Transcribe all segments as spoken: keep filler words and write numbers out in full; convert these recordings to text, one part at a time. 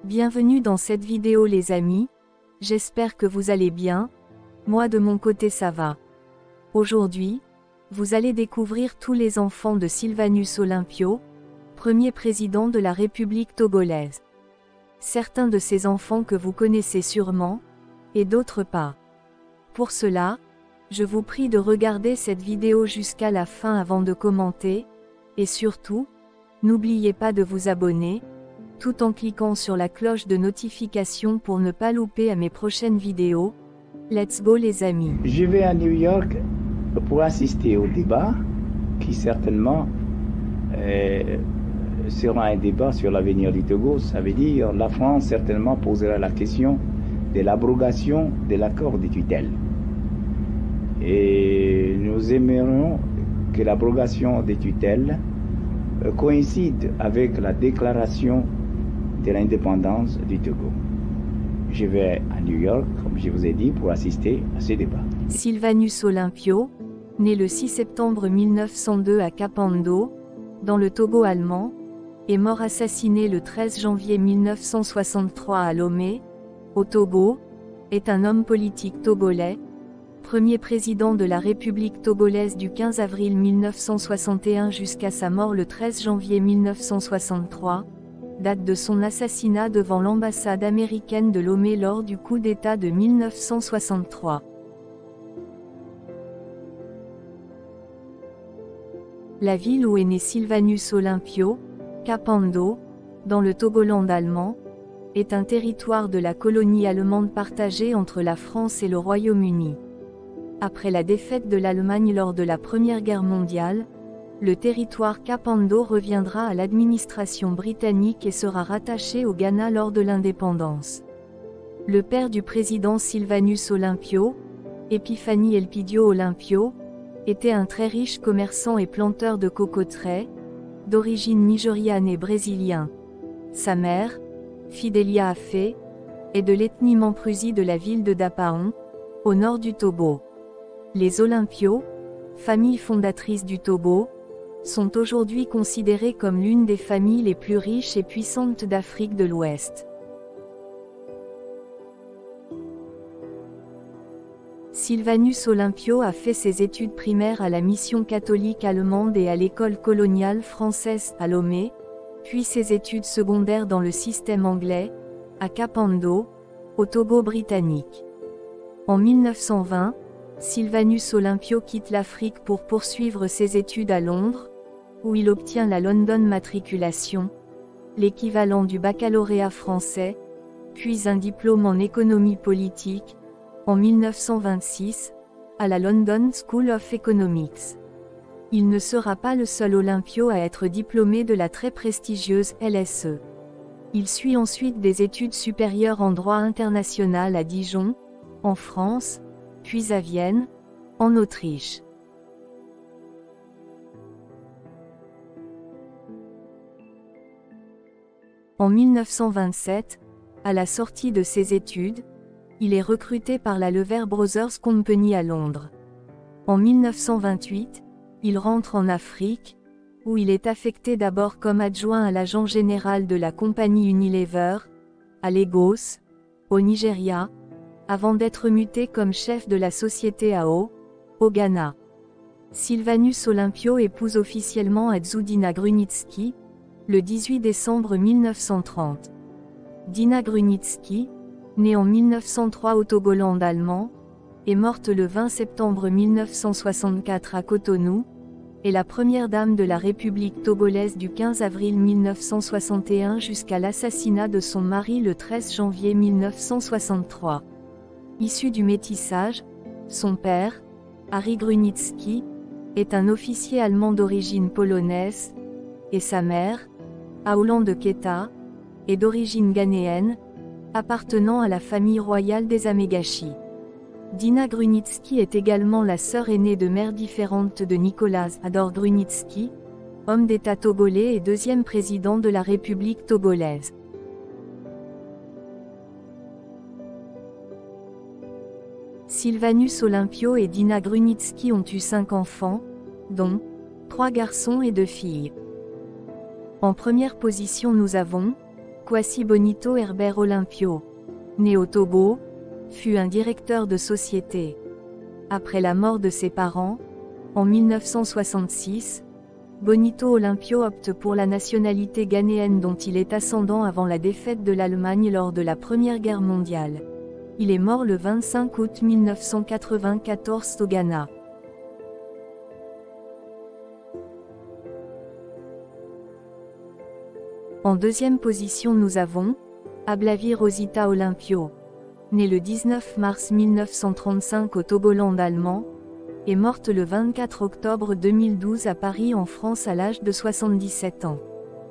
Bienvenue dans cette vidéo les amis, j'espère que vous allez bien, moi de mon côté ça va. Aujourd'hui, vous allez découvrir tous les enfants de Sylvanus Olympio, premier président de la République togolaise. Certains de ces enfants que vous connaissez sûrement, et d'autres pas. Pour cela, je vous prie de regarder cette vidéo jusqu'à la fin avant de commenter, et surtout, n'oubliez pas de vous abonner, tout en cliquant sur la cloche de notification pour ne pas louper à mes prochaines vidéos. Let's go les amis. Je vais à New York pour assister au débat qui certainement euh, sera un débat sur l'avenir du Togo. Ça veut dire la France certainement posera la question de l'abrogation de l'accord de tutelle. Et nous aimerions que l'abrogation des tutelles euh, coïncide avec la déclaration de l'indépendance du Togo. Je vais à New York, comme je vous ai dit, pour assister à ce débat. Sylvanus Olympio, né le six septembre mille neuf cent deux à Kapando, dans le Togo allemand, est mort assassiné le treize janvier mille neuf cent soixante-trois à Lomé, au Togo, est un homme politique togolais, premier président de la République togolaise du quinze avril mille neuf cent soixante et un jusqu'à sa mort le treize janvier mille neuf cent soixante-trois, date de son assassinat devant l'ambassade américaine de Lomé lors du coup d'État de mille neuf cent soixante-trois. La ville où est né Sylvanus Olympio, Kapando, dans le Togoland allemand, est un territoire de la colonie allemande partagé entre la France et le Royaume-Uni. Après la défaite de l'Allemagne lors de la Première Guerre mondiale, le territoire Kapando reviendra à l'administration britannique et sera rattaché au Ghana lors de l'indépendance. Le père du président Sylvanus Olympio, Epiphanie Elpidio Olympio, était un très riche commerçant et planteur de cocoteraies, d'origine nigériane et brésilien. Sa mère, Fidelia Afé, est de l'ethnie Mamprusi de la ville de Dapaon, au nord du Togo. Les Olympio, famille fondatrice du Togo, sont aujourd'hui considérés comme l'une des familles les plus riches et puissantes d'Afrique de l'Ouest. Sylvanus Olympio a fait ses études primaires à la mission catholique allemande et à l'école coloniale française à Lomé, puis ses études secondaires dans le système anglais, à Kapando, au Togo britannique. En mille neuf cent vingt, Sylvanus Olympio quitte l'Afrique pour poursuivre ses études à Londres, où il obtient la London Matriculation, l'équivalent du baccalauréat français, puis un diplôme en économie politique, en mille neuf cent vingt-six, à la London School of Economics. Il ne sera pas le seul Olympio à être diplômé de la très prestigieuse L S E. Il suit ensuite des études supérieures en droit international à Dijon, en France, puis à Vienne, en Autriche. En mille neuf cent vingt-sept, à la sortie de ses études, il est recruté par la Lever Brothers Company à Londres. En mille neuf cent vingt-huit, il rentre en Afrique, où il est affecté d'abord comme adjoint à l'agent général de la compagnie Unilever, à Lagos, au Nigeria, avant d'être muté comme chef de la société A O, au Ghana. Sylvanus Olympio épouse officiellement Adzu Dina Grunitzky, le dix-huit décembre mille neuf cent trente. Dina Grunitzky, née en mille neuf cent trois au Togoland allemand, est morte le vingt septembre mille neuf cent soixante-quatre à Cotonou, est la première dame de la République togolaise du quinze avril mille neuf cent soixante et un jusqu'à l'assassinat de son mari le treize janvier mille neuf cent soixante-trois. Issu du métissage, son père, Harry Grunitzky, est un officier allemand d'origine polonaise, et sa mère, Aolande Keta, est d'origine ghanéenne, appartenant à la famille royale des Amégachi. Dina Grunitzky est également la sœur aînée de mères différentes de Nicolas Ador Grunitzky, homme d'État togolais et deuxième président de la République togolaise. Sylvanus Olympio et Dina Grunitzky ont eu cinq enfants, dont trois garçons et deux filles. En première position nous avons Kwasi Bonito Herbert Olympio, né au Togo, fut un directeur de société. Après la mort de ses parents, en mille neuf cent soixante-six, Bonito Olympio opte pour la nationalité ghanéenne dont il est ascendant avant la défaite de l'Allemagne lors de la Première Guerre mondiale. Il est mort le vingt-cinq août mille neuf cent quatre-vingt-quatorze au Ghana. En deuxième position nous avons Ablavi Rosita Olympio, née le dix-neuf mars mille neuf cent trente-cinq au Togoland allemand, et morte le vingt-quatre octobre deux mille douze à Paris en France à l'âge de soixante-dix-sept ans.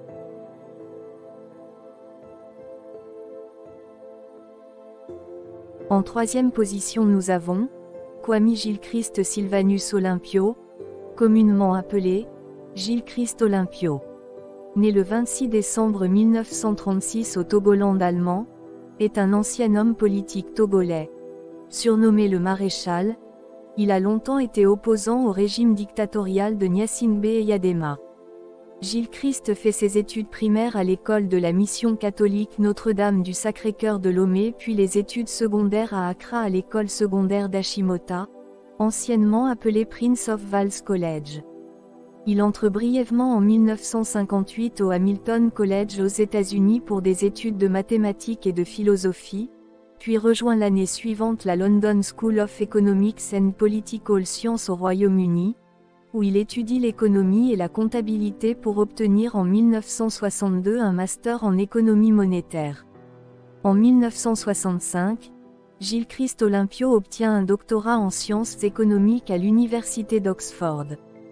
En troisième position nous avons Kwame Gilchrist Sylvanus Olympio, communément appelé Gilles Christ Olympio. Né le vingt-six décembre mille neuf cent trente-six au Togoland allemand, est un ancien homme politique togolais. Surnommé le Maréchal, il a longtemps été opposant au régime dictatorial de Gnassingbé Eyadema. Gilles Christ fait ses études primaires à l'école de la mission catholique Notre-Dame du Sacré-Cœur de Lomé puis les études secondaires à Accra à l'école secondaire d'Ashimota, anciennement appelée Prince of Wales College. Il entre brièvement en mille neuf cent cinquante-huit au Hamilton College aux États-Unis pour des études de mathématiques et de philosophie, puis rejoint l'année suivante la London School of Economics and Political Science au Royaume-Uni, où il étudie l'économie et la comptabilité pour obtenir en mille neuf cent soixante-deux un master en économie monétaire. En mille neuf cent soixante-cinq, Gilles Christ Olympio obtient un doctorat en sciences économiques à l'Université d'Oxford.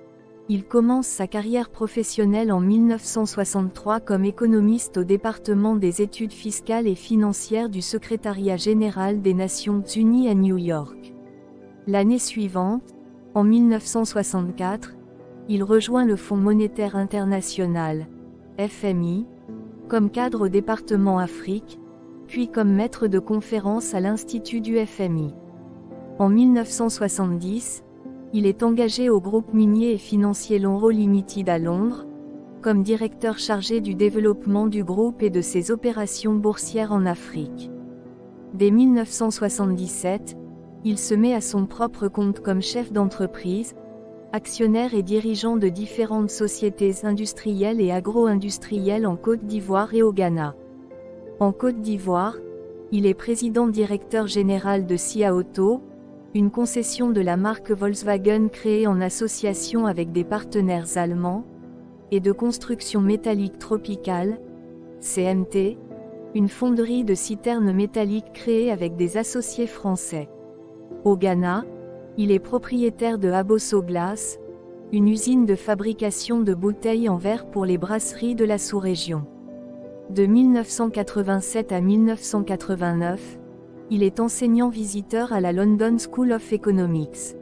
Il commence sa carrière professionnelle en mille neuf cent soixante-trois comme économiste au département des études fiscales et financières du Secrétariat général des Nations Unies à New York. L'année suivante, en mille neuf cent soixante-quatre, il rejoint le Fonds monétaire international, F M I, comme cadre au département Afrique, puis comme maître de conférence à l'Institut du F M I. En mille neuf cent soixante-dix, il est engagé au groupe minier et financier Lonrho Limited à Londres, comme directeur chargé du développement du groupe et de ses opérations boursières en Afrique. Dès mille neuf cent soixante-dix-sept, il se met à son propre compte comme chef d'entreprise, actionnaire et dirigeant de différentes sociétés industrielles et agro-industrielles en Côte d'Ivoire et au Ghana. En Côte d'Ivoire, il est président-directeur général de Sia Auto, une concession de la marque Volkswagen créée en association avec des partenaires allemands, et de construction métallique tropicale, C M T, une fonderie de citernes métalliques créée avec des associés français. Au Ghana, il est propriétaire de Abosso Glass, une usine de fabrication de bouteilles en verre pour les brasseries de la sous-région. De mille neuf cent quatre-vingt-sept à mille neuf cent quatre-vingt-neuf, il est enseignant visiteur à la London School of Economics.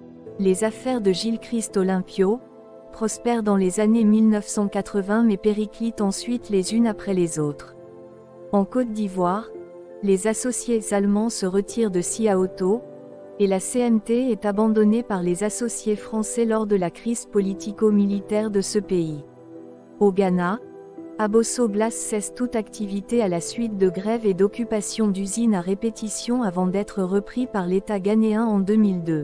Les affaires de Gilles Christ Olympio prospèrent dans les années mille neuf cent quatre-vingts mais périclitent ensuite les unes après les autres. En Côte d'Ivoire, les associés allemands se retirent de Sia Auto, et la C M T est abandonnée par les associés français lors de la crise politico-militaire de ce pays. Au Ghana, Abosso Glass cesse toute activité à la suite de grèves et d'occupations d'usines à répétition avant d'être repris par l'État ghanéen en deux mille deux.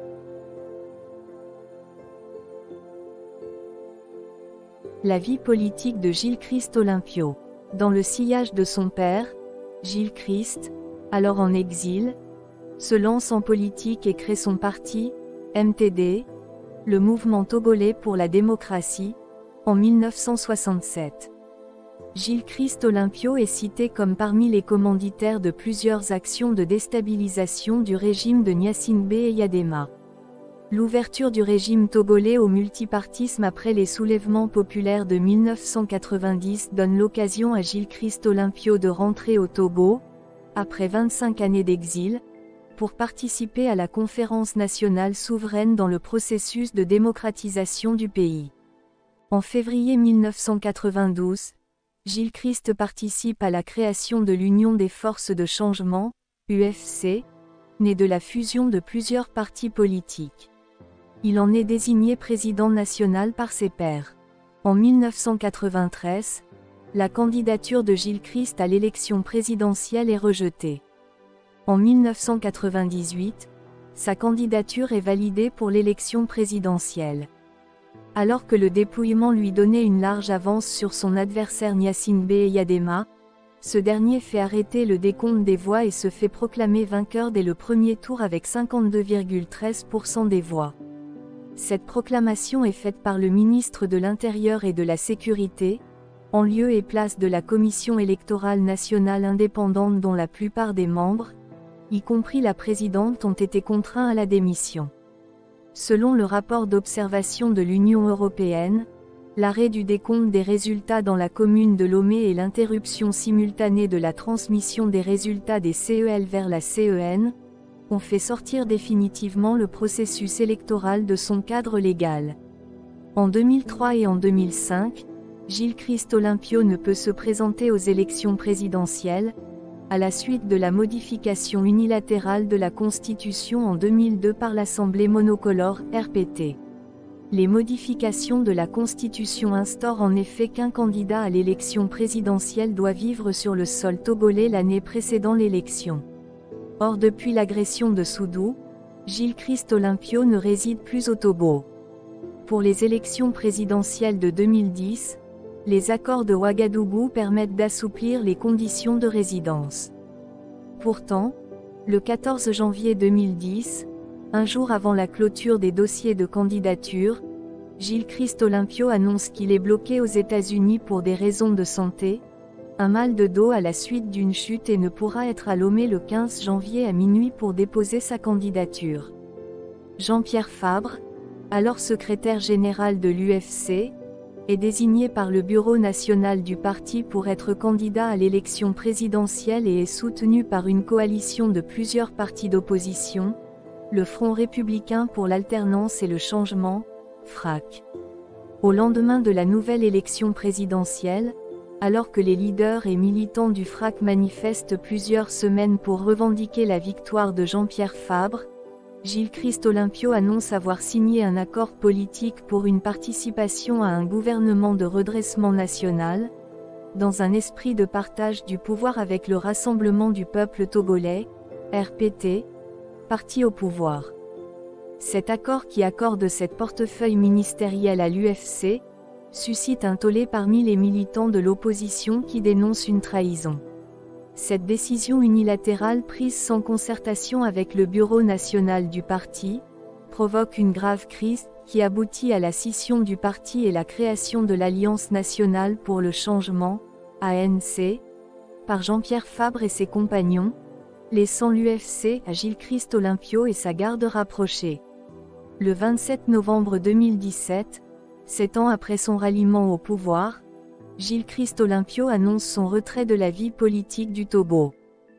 La vie politique de Gilles Christ Olympio. Dans le sillage de son père, Gilles Christ, alors en exil, se lance en politique et crée son parti, M T D, le Mouvement togolais pour la démocratie, en mille neuf cent soixante-sept. Gilles Christ Olympio est cité comme parmi les commanditaires de plusieurs actions de déstabilisation du régime de Gnassingbé Eyadema. L'ouverture du régime togolais au multipartisme après les soulèvements populaires de mille neuf cent quatre-vingt-dix donne l'occasion à Gilles Christ Olympio de rentrer au Togo, après vingt-cinq années d'exil, pour participer à la conférence nationale souveraine dans le processus de démocratisation du pays. En février mille neuf cent quatre-vingt-douze, Gilles Christ participe à la création de l'Union des forces de changement, U F C, née de la fusion de plusieurs partis politiques. Il en est désigné président national par ses pairs. En mille neuf cent quatre-vingt-treize, la candidature de Gilles Christ à l'élection présidentielle est rejetée. En mille neuf cent quatre-vingt-dix-huit, sa candidature est validée pour l'élection présidentielle. Alors que le dépouillement lui donnait une large avance sur son adversaire Gnassingbé Eyadema, ce dernier fait arrêter le décompte des voix et se fait proclamer vainqueur dès le premier tour avec cinquante-deux virgule treize pour cent des voix. Cette proclamation est faite par le ministre de l'Intérieur et de la Sécurité, en lieu et place de la Commission électorale nationale indépendante dont la plupart des membres, y compris la présidente, ont été contraints à la démission. Selon le rapport d'observation de l'Union européenne, l'arrêt du décompte des résultats dans la commune de Lomé et l'interruption simultanée de la transmission des résultats des C E L vers la C E N, ont fait sortir définitivement le processus électoral de son cadre légal. En deux mille trois et en deux mille cinq, Gilles Christ Olympio ne peut se présenter aux élections présidentielles, à la suite de la modification unilatérale de la Constitution en deux mille deux par l'Assemblée monocolore, R P T. Les modifications de la Constitution instaurent en effet qu'un candidat à l'élection présidentielle doit vivre sur le sol togolais l'année précédant l'élection. Or depuis l'agression de Soudoux, Gilles Christ Olympio ne réside plus au Togo. Pour les élections présidentielles de deux mille dix, les accords de Ouagadougou permettent d'assouplir les conditions de résidence. Pourtant, le quatorze janvier deux mille dix, un jour avant la clôture des dossiers de candidature, Gilles Christ Olympio annonce qu'il est bloqué aux États-Unis pour des raisons de santé, un mal de dos à la suite d'une chute et ne pourra être à Lomé le quinze janvier à minuit pour déposer sa candidature. Jean-Pierre Fabre, alors secrétaire général de l'U F C, est désigné par le Bureau national du parti pour être candidat à l'élection présidentielle et est soutenu par une coalition de plusieurs partis d'opposition, le Front républicain pour l'alternance et le changement, F R A C. Au lendemain de la nouvelle élection présidentielle, alors que les leaders et militants du F R A C manifestent plusieurs semaines pour revendiquer la victoire de Jean-Pierre Fabre, Gilles Christ Olympio annonce avoir signé un accord politique pour une participation à un gouvernement de redressement national, dans un esprit de partage du pouvoir avec le Rassemblement du peuple togolais, R P T, parti au pouvoir. Cet accord qui accorde cette portefeuille ministériel à l'U F C, suscite un tollé parmi les militants de l'opposition qui dénoncent une trahison. Cette décision unilatérale prise sans concertation avec le Bureau national du parti, provoque une grave crise, qui aboutit à la scission du parti et la création de l'Alliance nationale pour le changement, A N C, par Jean-Pierre Fabre et ses compagnons, laissant l'U F C à Gilles Christ Olympio et sa garde rapprochée. Le vingt-sept novembre deux mille dix-sept, sept ans après son ralliement au pouvoir, Gilles Christ Olympio annonce son retrait de la vie politique du Togo.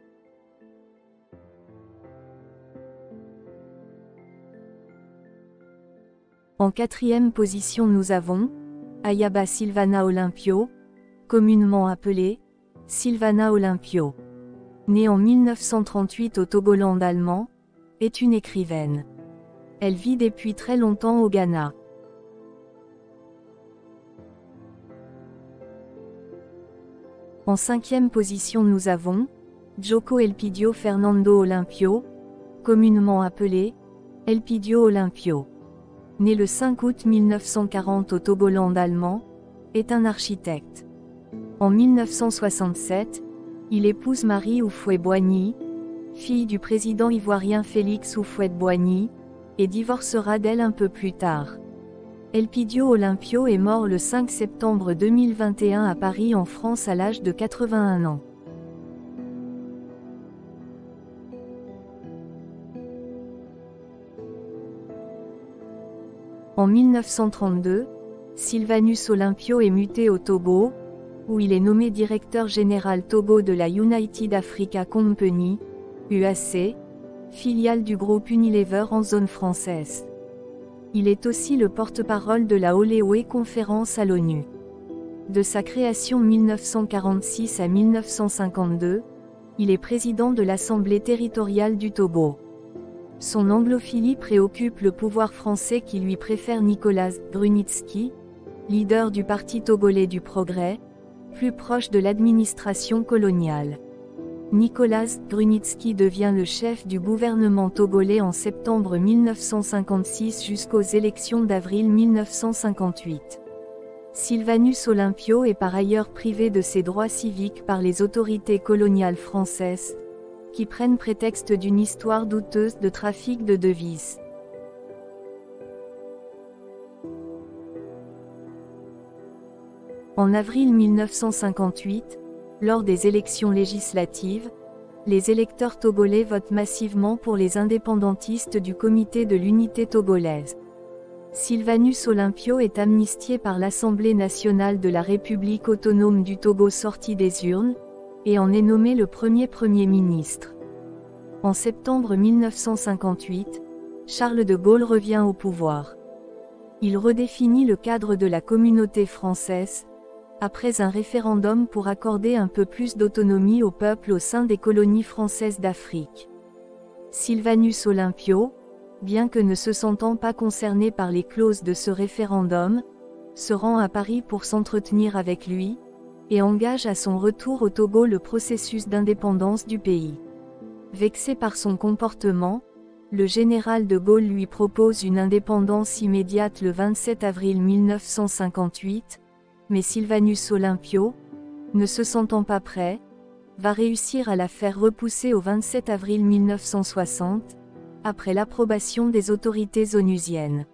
En quatrième position nous avons Ayaba Silvana Olympio, communément appelée Silvana Olympio. Née en mille neuf cent trente-huit au Togoland allemand, est une écrivaine. Elle vit depuis très longtemps au Ghana. En cinquième position nous avons Joko Elpidio Fernando Olympio, communément appelé Elpidio Olympio. Né le cinq août mille neuf cent quarante au Togoland allemand, est un architecte. En mille neuf cent soixante-sept, il épouse Marie Houphouët-Boigny, fille du président ivoirien Félix Houphouët-Boigny, et divorcera d'elle un peu plus tard. Elpidio Olympio est mort le cinq septembre deux mille vingt et un à Paris en France à l'âge de quatre-vingt-un ans. En mille neuf cent trente-deux, Sylvanus Olympio est muté au Togo, où il est nommé directeur général Togo de la United Africa Company, U A C, filiale du groupe Unilever en zone française. Il est aussi le porte-parole de la Holéoé conférence à l'ONU. De sa création mille neuf cent quarante-six à mille neuf cent cinquante-deux, il est président de l'Assemblée territoriale du Togo. Son anglophilie préoccupe le pouvoir français qui lui préfère Nicolas Grunitzky, leader du Parti togolais du progrès, plus proche de l'administration coloniale. Nicolas Grunitzky devient le chef du gouvernement togolais en septembre mille neuf cent cinquante-six jusqu'aux élections d'avril mille neuf cent cinquante-huit. Sylvanus Olympio est par ailleurs privé de ses droits civiques par les autorités coloniales françaises, qui prennent prétexte d'une histoire douteuse de trafic de devises. En avril mille neuf cent cinquante-huit, lors des élections législatives, les électeurs togolais votent massivement pour les indépendantistes du Comité de l'Unité togolaise. Sylvanus Olympio est amnistié par l'Assemblée nationale de la République autonome du Togo sorti des urnes, et en est nommé le premier Premier ministre. En septembre mille neuf cent cinquante-huit, Charles de Gaulle revient au pouvoir. Il redéfinit le cadre de la communauté française, après un référendum pour accorder un peu plus d'autonomie au peuple au sein des colonies françaises d'Afrique. Sylvanus Olympio, bien que ne se sentant pas concerné par les clauses de ce référendum, se rend à Paris pour s'entretenir avec lui, et engage à son retour au Togo le processus d'indépendance du pays. Vexé par son comportement, le général de Gaulle lui propose une indépendance immédiate le vingt-sept avril mille neuf cent cinquante-huit, mais Sylvanus Olympio, ne se sentant pas prêt, va réussir à la faire repousser au vingt-sept avril mille neuf cent soixante, après l'approbation des autorités onusiennes.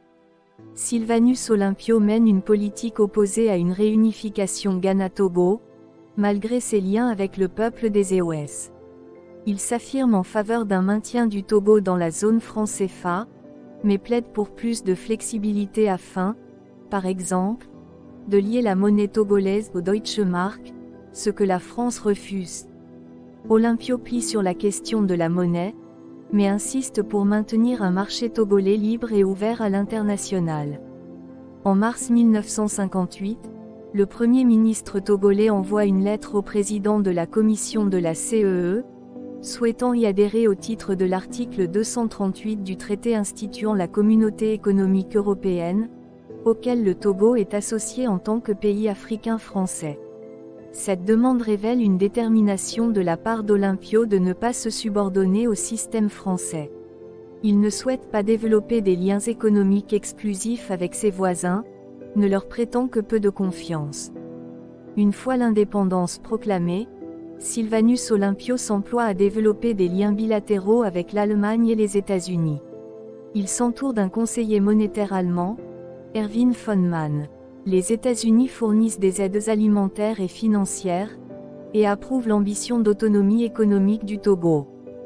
Sylvanus Olympio mène une politique opposée à une réunification Ghana-Togo, malgré ses liens avec le peuple des E O S. Il s'affirme en faveur d'un maintien du Togo dans la zone franc C F A, mais plaide pour plus de flexibilité afin, par exemple, de lier la monnaie togolaise au Deutsche Mark, ce que la France refuse. Olympio plie sur la question de la monnaie, mais insiste pour maintenir un marché togolais libre et ouvert à l'international. En mars mille neuf cent cinquante-huit, le Premier ministre togolais envoie une lettre au président de la commission de la C E E, souhaitant y adhérer au titre de l'article deux cent trente-huit du traité instituant la Communauté économique européenne, auquel le Togo est associé en tant que pays africain français. Cette demande révèle une détermination de la part d'Olympio de ne pas se subordonner au système français. Il ne souhaite pas développer des liens économiques exclusifs avec ses voisins, ne leur prêtant que peu de confiance. Une fois l'indépendance proclamée, Sylvanus Olympio s'emploie à développer des liens bilatéraux avec l'Allemagne et les États-Unis. Il s'entoure d'un conseiller monétaire allemand, Erwin von Mann. Les États-Unis fournissent des aides alimentaires et financières, et approuvent l'ambition d'autonomie économique du Togo.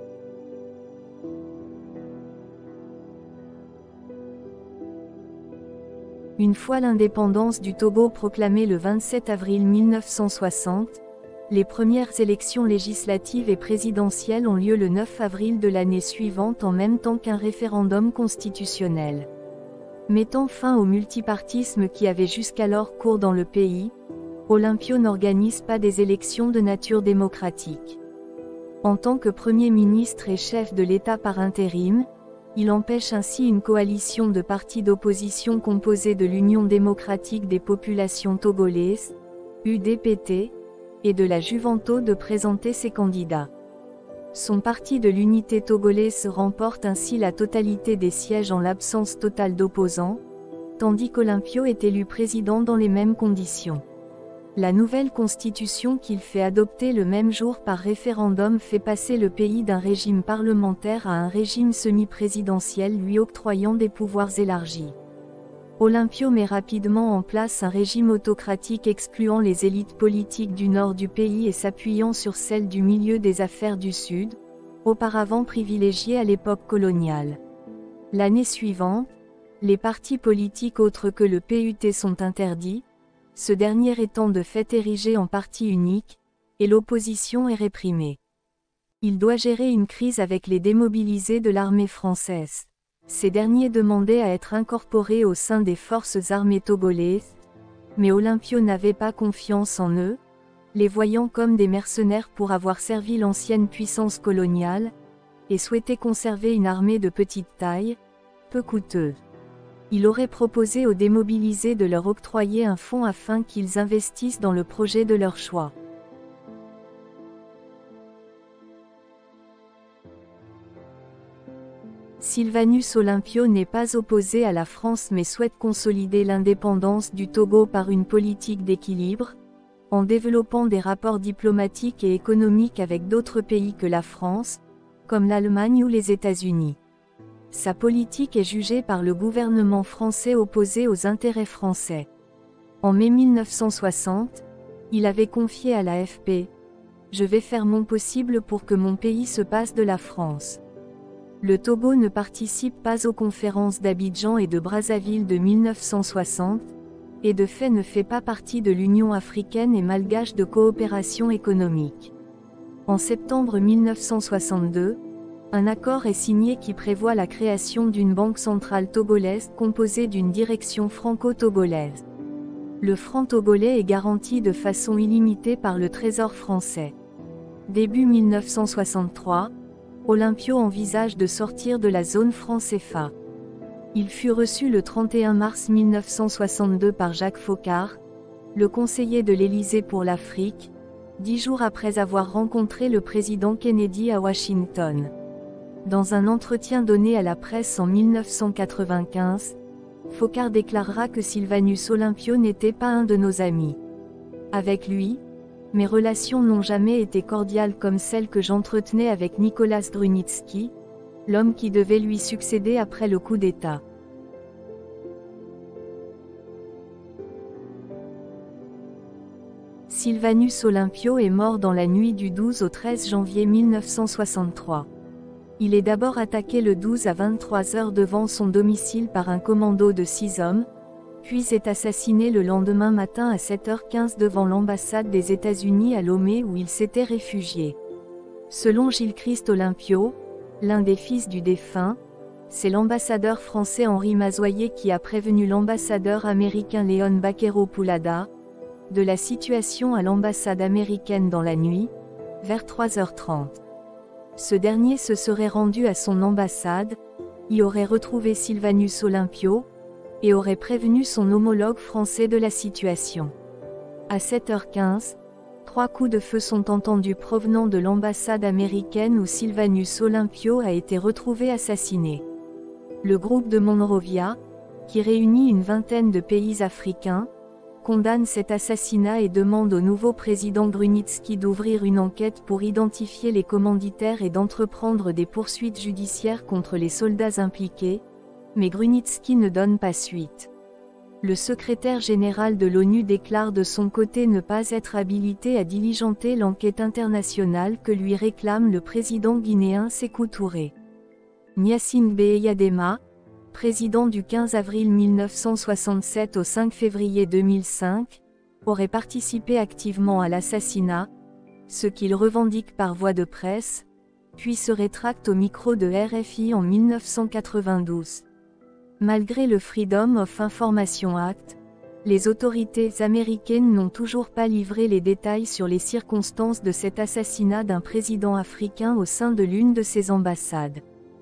Une fois l'indépendance du Togo proclamée le vingt-sept avril mille neuf cent soixante, les premières élections législatives et présidentielles ont lieu le neuf avril de l'année suivante en même temps qu'un référendum constitutionnel. Mettant fin au multipartisme qui avait jusqu'alors cours dans le pays, Olympio n'organise pas des élections de nature démocratique. En tant que Premier ministre et chef de l'État par intérim, il empêche ainsi une coalition de partis d'opposition composée de l'Union démocratique des populations togolaises, U D P T, et de la Juventus de présenter ses candidats. Son parti de l'unité togolaise remporte ainsi la totalité des sièges en l'absence totale d'opposants, tandis qu'Olympio est élu président dans les mêmes conditions. La nouvelle constitution qu'il fait adopter le même jour par référendum fait passer le pays d'un régime parlementaire à un régime semi-présidentiel lui octroyant des pouvoirs élargis. Olympio met rapidement en place un régime autocratique excluant les élites politiques du nord du pays et s'appuyant sur celles du milieu des affaires du sud, auparavant privilégiées à l'époque coloniale. L'année suivante, les partis politiques autres que le P U T sont interdits, ce dernier étant de fait érigé en parti unique, et l'opposition est réprimée. Il doit gérer une crise avec les démobilisés de l'armée française. Ces derniers demandaient à être incorporés au sein des forces armées togolaises, mais Olympio n'avait pas confiance en eux, les voyant comme des mercenaires pour avoir servi l'ancienne puissance coloniale, et souhaitait conserver une armée de petite taille, peu coûteuse. Il aurait proposé aux démobilisés de leur octroyer un fonds afin qu'ils investissent dans le projet de leur choix. Sylvanus Olympio n'est pas opposé à la France mais souhaite consolider l'indépendance du Togo par une politique d'équilibre, en développant des rapports diplomatiques et économiques avec d'autres pays que la France, comme l'Allemagne ou les États-Unis. Sa politique est jugée par le gouvernement français opposé aux intérêts français. En mai mille neuf cent soixante, il avait confié à l'A F P « Je vais faire mon possible pour que mon pays se passe de la France ». Le Togo ne participe pas aux conférences d'Abidjan et de Brazzaville de mille neuf cent soixante, et de fait ne fait pas partie de l'Union africaine et malgache de coopération économique. En septembre mille neuf cent soixante-deux, un accord est signé qui prévoit la création d'une banque centrale togolaise composée d'une direction franco-togolaise. Le franc togolais est garanti de façon illimitée par le Trésor français. Début mille neuf cent soixante-trois, Olympio envisage de sortir de la zone franc C F A. Il fut reçu le trente et un mars mille neuf cent soixante-deux par Jacques Foccart, le conseiller de l'Élysée pour l'Afrique, dix jours après avoir rencontré le président Kennedy à Washington. Dans un entretien donné à la presse en mille neuf cent quatre-vingt-quinze, Foccart déclarera que Sylvanus Olympio n'était pas un de nos amis. Avec lui, mes relations n'ont jamais été cordiales comme celles que j'entretenais avec Nicolas Grunitzky, l'homme qui devait lui succéder après le coup d'État. Sylvanus Olympio est mort dans la nuit du douze au treize janvier mille neuf cent soixante-trois. Il est d'abord attaqué le douze à vingt-trois heures devant son domicile par un commando de six hommes, puis est assassiné le lendemain matin à sept heures quinze devant l'ambassade des États-Unis à Lomé où il s'était réfugié. Selon Gilles-Christ Olympio, l'un des fils du défunt, c'est l'ambassadeur français Henri Mazoyer qui a prévenu l'ambassadeur américain Léon Baquero Poulada de la situation à l'ambassade américaine dans la nuit, vers trois heures trente. Ce dernier se serait rendu à son ambassade, y aurait retrouvé Sylvanus Olympio, et aurait prévenu son homologue français de la situation. À sept heures quinze, trois coups de feu sont entendus provenant de l'ambassade américaine où Sylvanus Olympio a été retrouvé assassiné. Le groupe de Monrovia, qui réunit une vingtaine de pays africains, condamne cet assassinat et demande au nouveau président Grunitzky d'ouvrir une enquête pour identifier les commanditaires et d'entreprendre des poursuites judiciaires contre les soldats impliqués, mais Grunitzky ne donne pas suite. Le secrétaire général de l'ONU déclare de son côté ne pas être habilité à diligenter l'enquête internationale que lui réclame le président guinéen Sékou Touré. Gnassingbé Eyadema, président du quinze avril mille neuf cent soixante-sept au cinq février deux mille cinq, aurait participé activement à l'assassinat, ce qu'il revendique par voie de presse, puis se rétracte au micro de R F I en mille neuf cent quatre-vingt-douze. Malgré le Freedom of Information Act, les autorités américaines n'ont toujours pas livré les détails sur les circonstances de cet assassinat d'un président africain au sein de l'une de ses ambassades.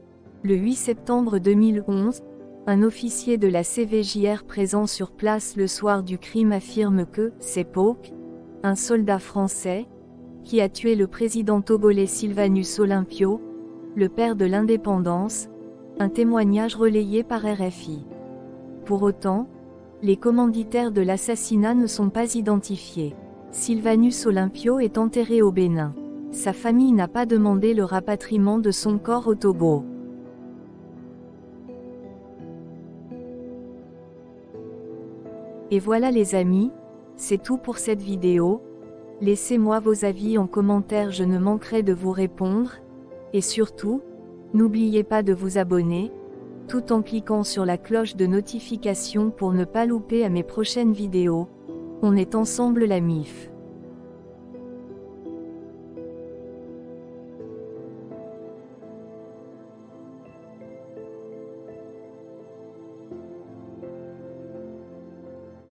Le huit septembre deux mille onze, un officier de la C V J R présent sur place le soir du crime affirme que c'est Pauk, un soldat français, qui a tué le président togolais Sylvanus Olympio, le père de l'indépendance, un témoignage relayé par R F I. Pour autant, les commanditaires de l'assassinat ne sont pas identifiés. Sylvanus Olympio est enterré au Bénin. Sa famille n'a pas demandé le rapatriement de son corps au Togo. Et voilà les amis, c'est tout pour cette vidéo. Laissez-moi vos avis en commentaire, je ne manquerai de vous répondre. Et surtout, n'oubliez pas de vous abonner, tout en cliquant sur la cloche de notification pour ne pas louper à mes prochaines vidéos. On est ensemble la M I F.